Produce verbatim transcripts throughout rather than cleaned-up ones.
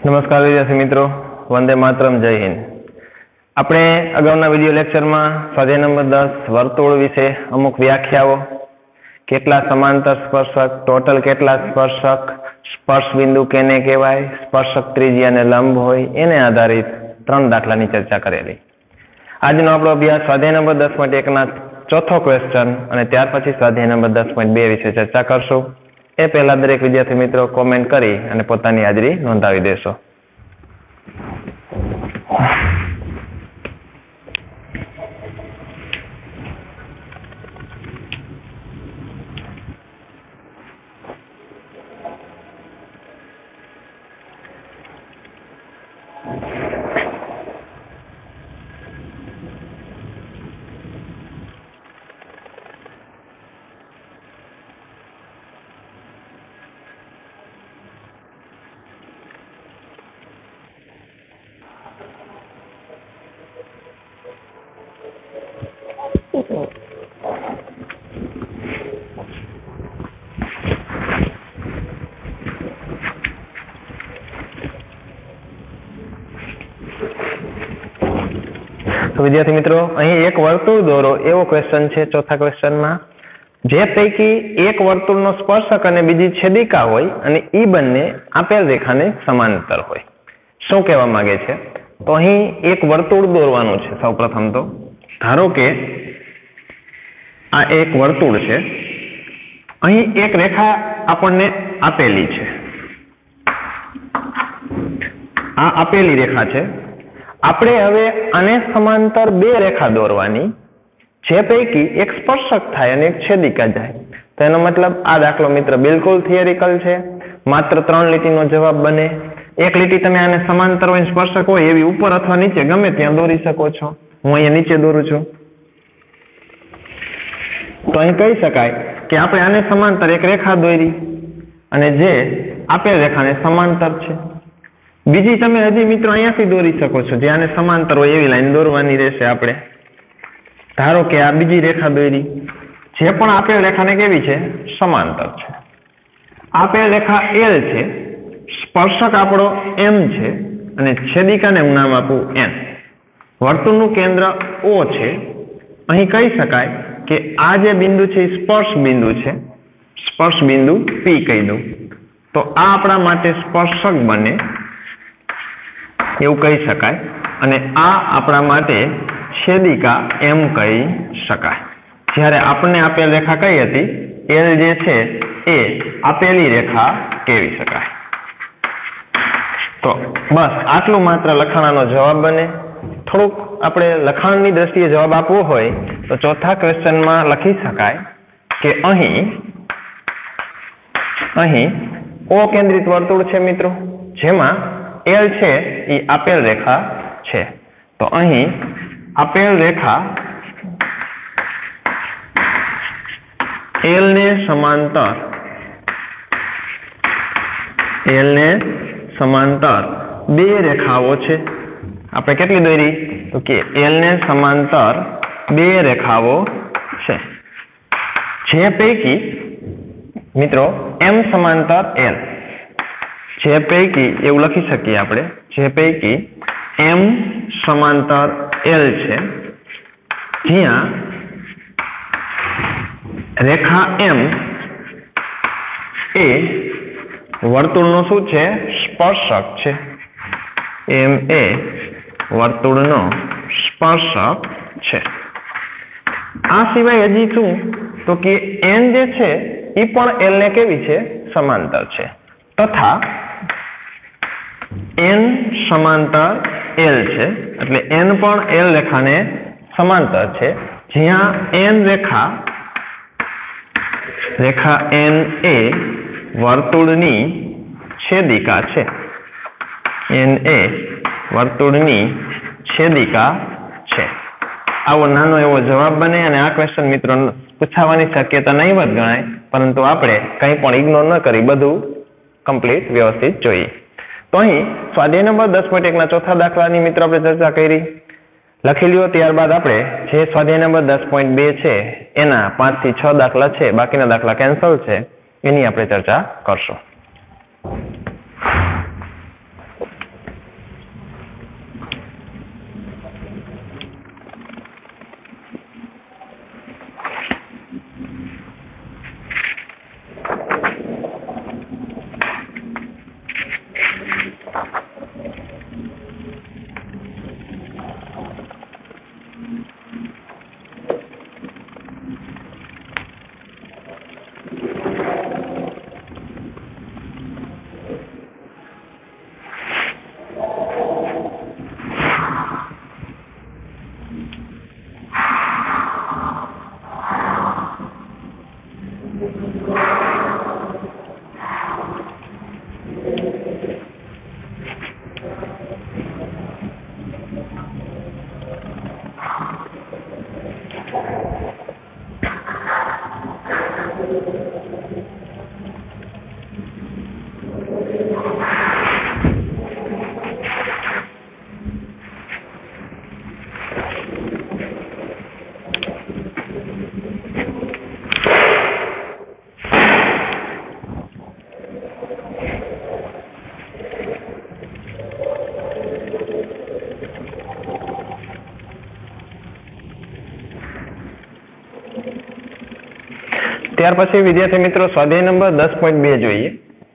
નમસ્કાર વિદ્યાર્થી મિત્રો, વંદે માતરમ, જય હિન્દ. આપણે અગાઉના વિડીયો લેક્ચરમાં સ્વાધ્યાય નંબર દસ વર્તુળ વિશે અમુક વ્યાખ્યાઓ, કેટલા સમાંતર સ્પર્શક, ટોટલ કેટલા સ્પર્શક, સ્પર્શ બિંદુ કેને કહેવાય, સ્પર્શક ત્રિજ્યા અને લંબ હોય એને આધારિત ત્રણ દાખલાની ચર્ચા કરેલી. આજનો આપણો અભ્યાસ સ્વાધ્યાય નંબર દસ પોઈન્ટ એકના ચોથો ક્વેશ્ચન અને ત્યાર પછી સ્વાધ્યાય નંબર દસ પોઈન્ટ બે વિશે ચર્ચા કરશું. એ પહેલા દરેક વિદ્યાર્થી મિત્રો કોમેન્ટ કરી અને પોતાની હાજરી નોંધાવી દેશો. વિદ્યાર્થી મિત્રો, અહીં એક વર્તુળ દોરો એવો ક્વેશ્ચન છે ચોથા ક્વેશ્ચનમાં. જે પૈકી એક વર્તુળનો સ્પર્શક અને બીજી છેદિકા હોય અને ઈ બંને આપેલ રેખાને સમાંતર હોય. શું કહેવા માંગે છે? તો અહીં એક વર્તુળ દોરવાનું છે. સૌપ્રથમ તો ધારો કે આ એક વર્તુળ છે, અહીં એક રેખા આપણને આપેલી છે, આ આપેલી રેખા છે. આપણે હવે આને સમાંતર બે રેખા દોરવાની, જે પૈકી એક સ્પર્શક થાય અને એક છેદિકા જાય. તો એનો મતલબ આ દાખલો મિત્ર બિલકુલ થિયરિકલ છે, માત્ર ત્રણ લીટીનો જવાબ બને. એક લીટી તમે આને સમાંતર હોય, સ્પર્શક હોય એવી ઉપર અથવા નીચે ગમે ત્યાં દોરી શકો છો. હું અહીંયા નીચે દોરું છું, તો અહીં કહી શકાય કે આપણે આને સમાંતર એક રેખા દોરી અને જે આપેલ રેખાને સમાંતર છે. બીજી તમે હજી મિત્રો અહીંયાથી દોરી શકો છો, જે આને સમાંતર હોય એવી લાઈન દોરવાની રહેશે. આપણે ધારો કે આ બીજી રેખા દોરી, જે પણ આપેલ રેખાને કેવી છે? સમાંતર છે. આપેલ રેખા એલ છે, સ્પર્શક આપણો એમ છે અને છેદિકાને હું નામ આપું એન. વર્તુળનું કેન્દ્ર ઓ છે. અહીં કહી શકાય કે આ જે બિંદુ છે એ સ્પર્શ બિંદુ છે, સ્પર્શ બિંદુ પી કહી દઉં તો આ આપણા માટે સ્પર્શક બને એવું કહી શકાય, અને આ આપણા માટે છેદિકા એમ કહી શકાય. જ્યારે આપણને આપેલ રેખા કઈ હતી? એલ જે છે એ આપેલી રેખા કહેવી શકાય. તો બસ આટલું માત્ર લખાણાનો જવાબ બને. થોડુંક આપણે લખાણની દ્રષ્ટિએ જવાબ આપવો હોય તો ચોથા ક્વેશ્ચનમાં લખી શકાય કે અહીં અહીં ઓ કેન્દ્રિત વર્તુળ છે મિત્રો, જેમાં એલ છે એ આપેલ રેખા છે. તો અહીં આપેલ રેખા એલ ને સમાંતર એલ ને સમાંતર બે રેખાઓ છે. આપણે કેટલી દોરી? તો કે એલ ને સમાંતર બે રેખાઓ છે, જે પૈકી મિત્રો એમ સમાંતર એલ, જે પૈકી એવું લખી શકીએ આપણે, જે પૈકી એમ સમાંતર એલ છે, જ્યાં રેખા એમ એ વર્તુળનો શું છે? સ્પર્શક છે. એમ એ વર્તુળનો સ્પર્શક છે. આ સિવાય હજી શું? તો કે એન જે છે એ પણ એલ ને કેવી છે? સમાંતર છે. તથા એન સમાંતર એલ છે, એટલે એન પણ એલ રેખાને સમાંતર છે, જ્યાં એન રેખા રેખા એન એ વર્તુળની છેદિકા છે. એન એ વર્તુળની છેદિકા છે. આવો નાનો એવો જવાબ બને. અને આ ક્વેશ્ચન મિત્રો પૂછાવાની શક્યતા નહીવત ગણાય, પરંતુ આપણે કંઈ પણ ઇગ્નોર ન કરી બધું કમ્પ્લીટ વ્યવસ્થિત જોઈએ. તો અહીં સ્વાધ્યાય નંબર દસ પોઈન્ટ એકના ચોથા દાખલાની મિત્રો આપણે ચર્ચા કરી. લખી લ્યો. ત્યારબાદ આપણે જે સ્વાધ્યાય નંબર દસ પોઈન્ટ બે છે એના પાંચ થી છ દાખલા છે, બાકીના દાખલા કેન્સલ છે, એની આપણે ચર્ચા કરશું. ત્યાર પછી વિદ્યાર્થી મિત્રો સ્વાધ્યાય નંબર દસ પોઈન્ટ બે જોઈએ.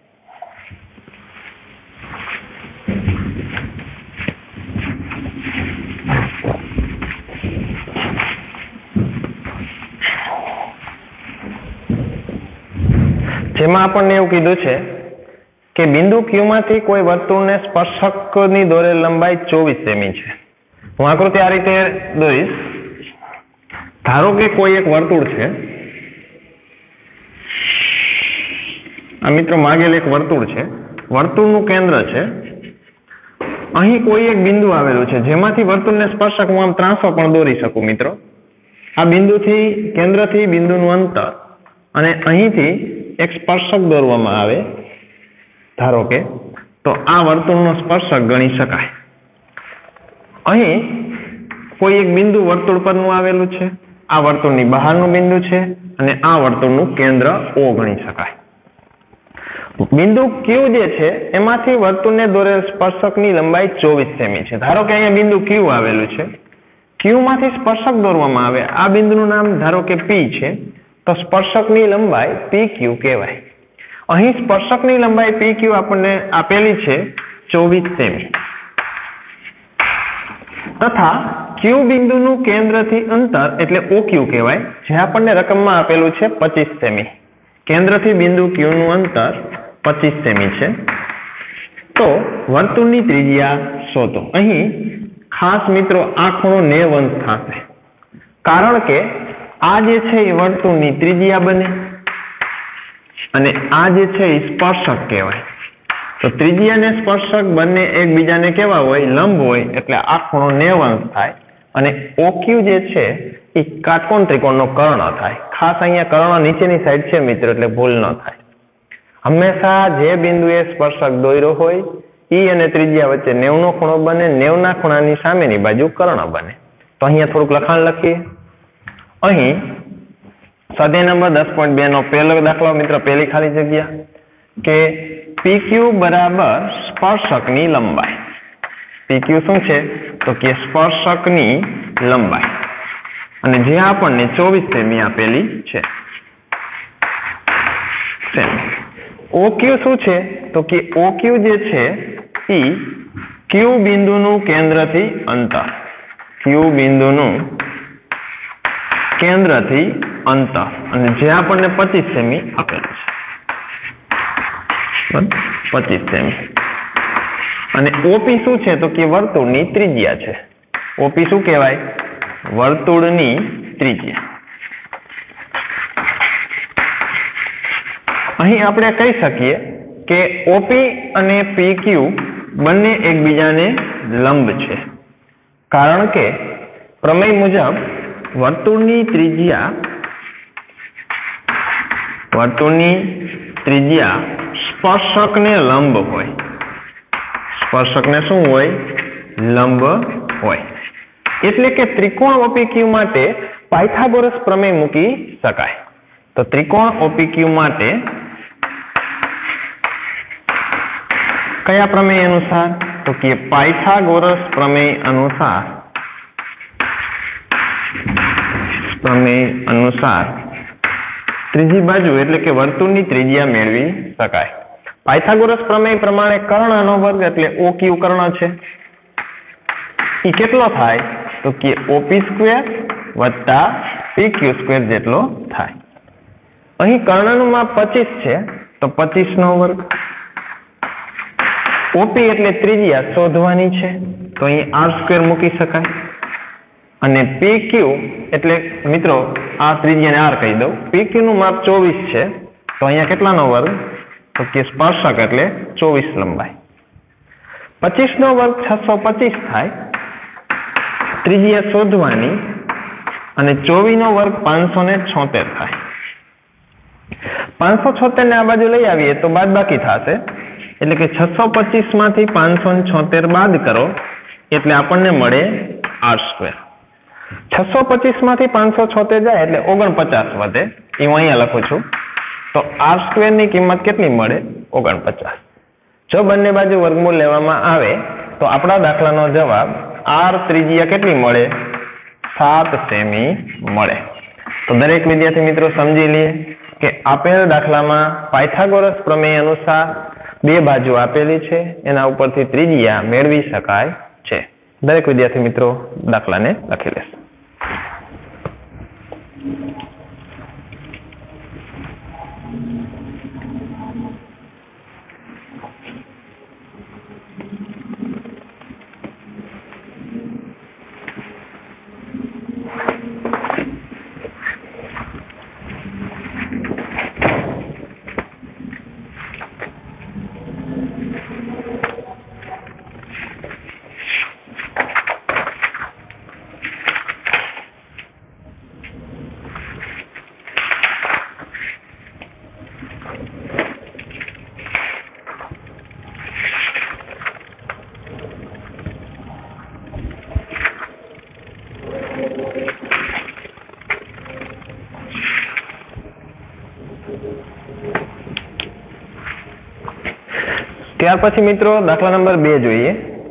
જેમાં આપણને એવું કીધું છે કે બિંદુ Q માંથી કોઈ વર્તુળને સ્પર્શકની દોરેલ લંબાઈ ચોવીસ સેમી છે. હું આકૃતિ આ રીતે દોરીશ. ધારો કે કોઈ એક વર્તુળ છે. આ મિત્રો માગેલ એક વર્તુળ છે. વર્તુળનું કેન્દ્ર છે. અહીં કોઈ એક બિંદુ આવેલું છે જેમાંથી વર્તુળને સ્પર્શક હું આમ ત્રાંસો પણ દોરી શકું મિત્રો. આ બિંદુથી કેન્દ્રથી બિંદુનું અંતર અને અહીંથી એક સ્પર્શક દોરવામાં આવે ધારો કે, તો આ વર્તુળનો સ્પર્શક ગણી શકાય. અહીં કોઈ એક બિંદુ વર્તુળ પરનું આવેલું છે. આ વર્તુળની બહારનું બિંદુ છે અને આ વર્તુળનું કેન્દ્ર O ગણી શકાય. બિંદુ Q જે છે એમાંથી વર્તુળને દોરેલ સ્પર્શકની લંબાઈ ચોવીસ સેમી છે. ધારો કે અહીંયા બિંદુ Q આવેલું છે. Q માંથી સ્પર્શક દોરવામાં આવે. આ બિંદુનું નામ ધારો કે P છે, તો સ્પર્શકની લંબાઈ P Q કહેવાય. અહીં સ્પર્શકની લંબાઈ P Q આપણને આપેલી છે ચોવીસ સેમી. તથા Q બિંદુનું કેન્દ્રથી અંતર એટલે O Q કહેવાય, જે આપણને રકમમાં આપેલું છે પચીસ સેમી. કેન્દ્રથી બિંદુ Q નું અંતર પચીસ સેમી છે. તો વર્તુળની ત્રિજ્યા શોધો. અહીં ખાસ મિત્રો આ ખૂણો નેવ અંશ થશે, કારણ કે આ જે છે એ વર્તુળની ત્રિજ્યા બને અને આ જે છે એ સ્પર્શક કહેવાય. તો ત્રિજ્યા અને સ્પર્શક બંને એકબીજાને કેવા હોય? લંબ હોય. એટલે આ ખૂણો નેવ અંશ થાય અને O Q જે છે એ કાટકોણ ત્રિકોણનો કર્ણ થાય. ખાસ અહીંયા કર્ણ નીચેની સાઈડ છે મિત્રો, એટલે ભૂલ ન થાય. હંમેશા જે બિંદુએ સ્પર્શક દોર્યો હોય ઈ અને ત્રિજ્યા વચ્ચે નેવ નો ખૂણો બને. નેવ ના ખૂણાની સામેની બાજુ કર્ણ બને. તો અહીંયા થોડુંક લખાણ લખીએ. અહીં સ્વાધ્યાય નંબર દસ પોઈન્ટ બે નો પહેલો દાખલો મિત્રો, પહેલી ખાલી જગ્યા કે P Q બરાબર સ્પર્શકની લંબાઈ. P Q શું છે? તો કે સ્પર્શકની લંબાઈ, અને જે આપણને ચોવીસ સેમી આપેલી છે. O Q શું છે? તો કે O Q જે છે એ Q બિંદુનું કેન્દ્રથી અંતર. Q બિંદુનું કેન્દ્રથી અંતર, અને જે આપણને પચીસ સેમી આપેલું છે. પચીસ સેમી. અને O P શું છે? તો કે વર્તુળની ત્રિજ્યા છે. O P શું કહેવાય? વર્તુળની ત્રિજ્યા. અહીં આપણે કહી શકીએ કે O P અને P Q બંને એકબીજાને લંબ છે, કારણ કે પ્રમેય મુજબ વર્તુળની ત્રિજ્યા વર્તુળની ત્રિજ્યા સ્પર્શકને લંબ હોય. સ્પર્શકને શું હોય? લંબ હોય. એટલે કે ત્રિકોણ O P Q માટે પાયથાગોરસ પ્રમેય મૂકી શકાય. તો ત્રિકોણ O P Q માટે કયા પ્રમેય અનુસાર? તો કે પાયથાગોરસ પ્રમેય અનુસાર પ્રમેય અનુસાર ત્રીજી બાજુ એટલે કે વર્તુળની ત્રિજ્યા મેળવી શકાય. પાયથાગોરસ પ્રમેય પ્રમાણે કર્ણનો વર્ગ એટલે O Q કર્ણ છે, એ કેટલો થાય? તો કે O P સ્ક્વેર વત્તા P Q સ્ક્વેર જેટલો થાય. અહીં કર્ણનું માપ પચીસ છે, તો પચીસ નો વર્ગ. O P એટલે ત્રિજ્યા શોધવાની છે, તો અહીં R સ્ક્વેર મૂકી શકાય. અને P Q એટલે મિત્રો આ ત્રિજ્યાને R કહી દઉં. P Q નું માપ ચોવીસ છે, તો અહીંયા કેટલાનો વર્ગ? તો કે સ્પર્શક એટલે ચોવીસ લંબાઈ. પચીસ નો વર્ગ છસો પચીસ થાય. ત્રિજ્યા શોધવાની, અને ચોવીસ નો વર્ગ પાંચસો ને છોતેર થાય. પાંચસો છોતેર ને આ બાજુ લઈ આવીએ તો બાદ બાકી થશે, એટલે કે છસો પચીસ માંથી પાંચસો છોતેર બાદ કરો એટલે આપણને મળે R સ્ક્વેર. છસો પચીસ માંથી પાંચસો છોતેર જાય એટલે ઓગણપચાસ વધે. એ હું અહીંયા લખું છું. તો R સ્ક્વેર ની કિંમત કેટલી મળે? ઓગણપચાસ. જો બંને બાજુ વર્ગમૂળ લેવામાં આવે તો આપણા દાખલાનો જવાબ R ત્રિજ્યા કેટલી મળે? સાત સેમી મળે. તો દરેક વિદ્યાર્થી મિત્રો સમજી લઈએ. કે આપેલ દાખલામાં પાયથાગોરસ પ્રમેય અનુસાર બે બાજુ આપેલી છે, એના ઉપરથી ત્રિજ્યા મેળવી શકાય છે. દરેક વિદ્યાર્થી મિત્રો દાખલાને લખી લેશે. ત્યાર પછી મિત્રો દાખલા નંબર બે જોઈએ.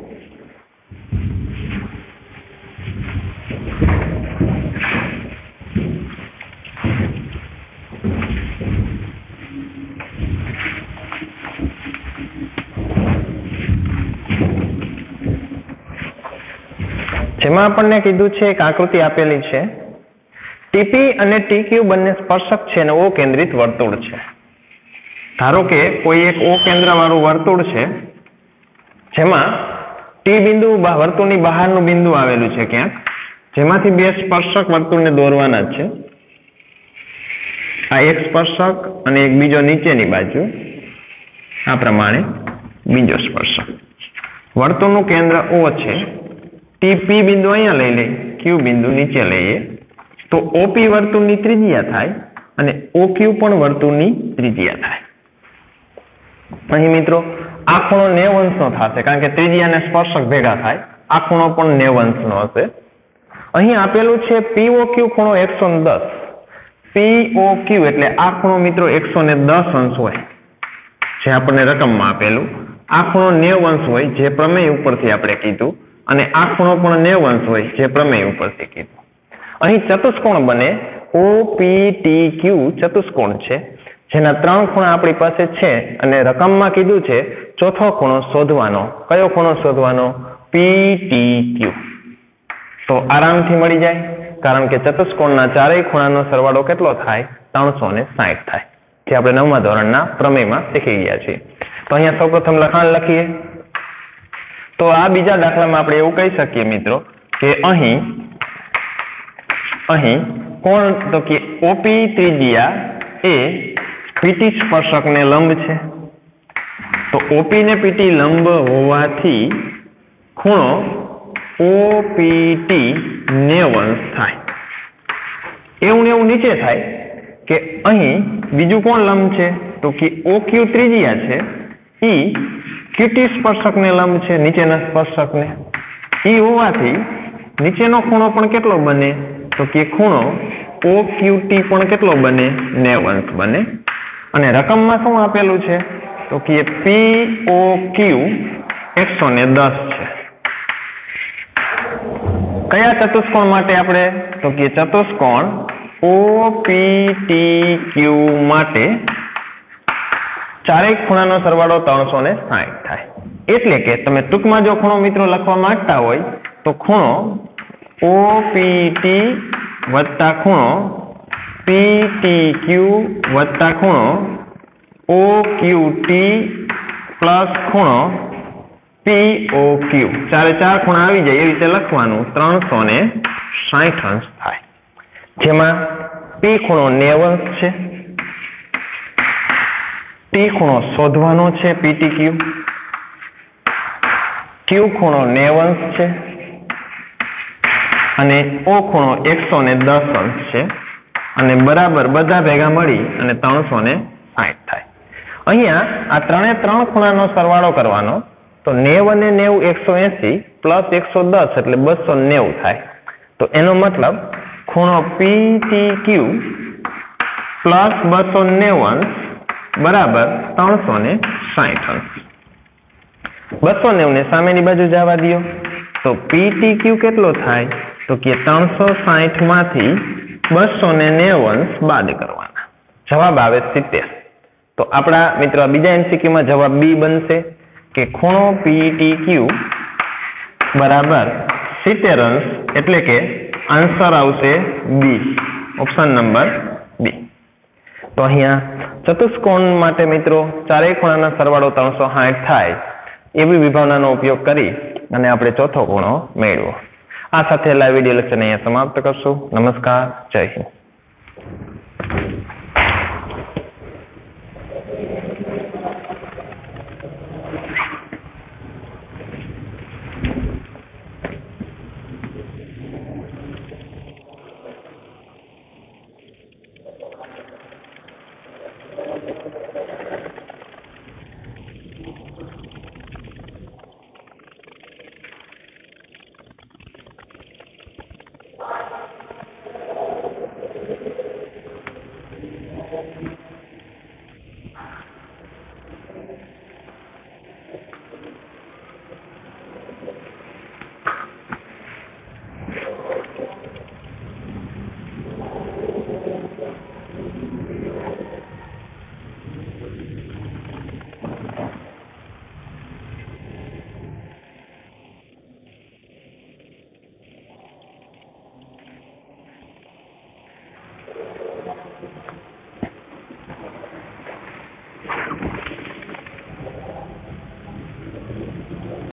જેમાં આપણને કીધું છે એક આકૃતિ આપેલી છે. ટીપી અને ટીક્યુ બંને સ્પર્શક છે અને ઓ કેન્દ્રિત વર્તુળ છે. ધારો કે કોઈ એક ઓ કેન્દ્ર વાળું વર્તુળ છે, જેમાં ટી બિંદુ વર્તુળની બહારનું બિંદુ આવેલું છે ક્યાંક, જેમાંથી બે સ્પર્શક વર્તુળને દોરવાના જ છે. આ એક સ્પર્શક અને એક બીજો નીચેની બાજુ, આ પ્રમાણે બીજો સ્પર્શક. વર્તુળનું કેન્દ્ર ઓ છે. ટી પી બિંદુ અહીંયા લઈ લઈએ, ક્યુ બિંદુ નીચે લઈએ, તો ઓપી વર્તુળની ત્રિજ્યા થાય અને ઓક્યુ પણ વર્તુળની ત્રિજ્યા થાય. અહીં મિત્રો આ ખૂણો નેવું અંશનો થશે, કારણ કે ત્રિજ્યા અને સ્પર્શક ભેગા થાય. આ ખૂણો પણ નેવું અંશનો હશે. અહીં આપેલું છે પીઓક્યુ ખૂણો એકસો દસ. પીઓક્યુ એટલે આ ખૂણો મિત્રો એકસો દસ અંશ હોય, જે આપણને રકમમાં આપેલું. આ ખૂણો નેવું અંશ હોય, જે પ્રમેય ઉપરથી આપણે કીધું, અને આ ખૂણો પણ નેવું અંશ હોય, જે પ્રમેય ઉપરથી કીધું. અહીં ચતુષ્કોણ બને ઓપીટીક્યુ ચતુષ્કોણ છે, જેના ત્રણ ખૂણા આપણી પાસે છે, અને રકમમાં કીધું છે ચોથો ખૂણો શોધવાનો. કયો ખૂણો શોધવાનો? પીટીક્યુ. તો આરામથી મળી જાય, કારણ કે ચતુષ્કોણના ચારેય ખૂણાનો સરવાળો કેટલો થાય? ત્રણસો ને સાઠ થાય, જે આપણે નવમા ધોરણના પ્રમેયમાં શીખી ગયા છીએ. તો અહીંયા સૌપ્રથમ લખાણ લખીએ. તો આ બીજા દાખલામાં આપણે એવું કહી શકીએ મિત્રો કે અહીં અહીં કોણ તો કે ઓપી ત્રિજ્યા એ પીટી સ્પર્શકને લંબ છે. તો ઓપી ને પીટી લંબ હોવાથી ખૂણો ઓપીટી નેવું અંશ થાય. એવું ને એવું નીચે થાય કે અહીં બીજું કોણ લંબ છે? તો કે ઓક્યુ ત્રિજ્યા છે, ઈ ક્યુટી સ્પર્શકને લંબ છે, નીચેના સ્પર્શકને. ઈ હોવાથી નીચેનો ખૂણો પણ કેટલો બને? તો કે ખૂણો ઓક્યુટી પણ કેટલો બને? નેવું અંશ બને. અને રકમમાં શું આપેલું છે? તો કે પીઓક્યુ એકસો ને દસ છે. કયા ચતુષ્કોણ માટે આપણે? તો કે ચતુષ્કોણ ઓપીટીક્યુ માટે ચારેય ખૂણાનો સરવાળો ત્રણસો ને સાઠ થાય. એટલે કે તમે ટૂંકમાં જો ખૂણો મિત્રો લખવા માંગતા હોય તો ખૂણો ઓપીટી વત્તા ખૂણો પીટીક્યુ વત્તા ખૂણો ઓક્યુટી પ્લસ ખૂણો પીઓક્યુ, ચારે ચાર ખૂણા આવી જાય એ રીતે લખવાનું. ત્રણસો ને સાઠ અંશ થાય, જેમાં પી ખૂણો નેવું અંશ છે, ટી ખૂણો શોધવાનો છે પીટીક્યુ, ક્યુ ખૂણો નેવું અંશ છે, અને ઓ ખૂણો એકસો ને દસ અંશ છે, અને બરાબર બધા ભેગા મળી અને ત્રણસો ને સાઠ થાય. અહીંયા આ ત્રણે ત્રણ ખૂણાનો સરવાળો કરવાનો. તો નેવું અને નેવું એકસો એસી પ્લસ એકસો દસ એટલે બસો નેવું થાય. તો એનો મતલબ ખૂણો પીટીક્યુ પ્લસ બસો નેવું અંશ બરાબર ત્રણસો ને સાઠ અંશ. બસો નેવું ને સામેની બાજુ જવા દો તો પીટીક્યુ કેટલો થાય? તો કે ત્રણસો સાઠ માંથી બસો ને નેવું અંશ બાદ કરવાના. જવાબ આવે સિત્તેર. તો આપણા મિત્રો બીજા એમસીક્યુ માં જવાબ બી બનશે કે ખૂણો પીટીક્યુ બરાબર સિત્તેર અંશ, એટલે કે આન્સર આવશે બી, ઓપ્શન નંબર બી. તો અહીંયા ચતુષ્કોણ માટે મિત્રો ચારેય ખૂણાના સરવાળો ત્રણસો સાઠ થાય એવી વિભાવનાનો ઉપયોગ કરી અને આપણે ચોથો ખૂણો મેળવો. આ સાથે લાઈવ વિડીયો લેક્ચર અહીંયા સમાપ્ત કરશું. નમસ્કાર, જય હિન્દ.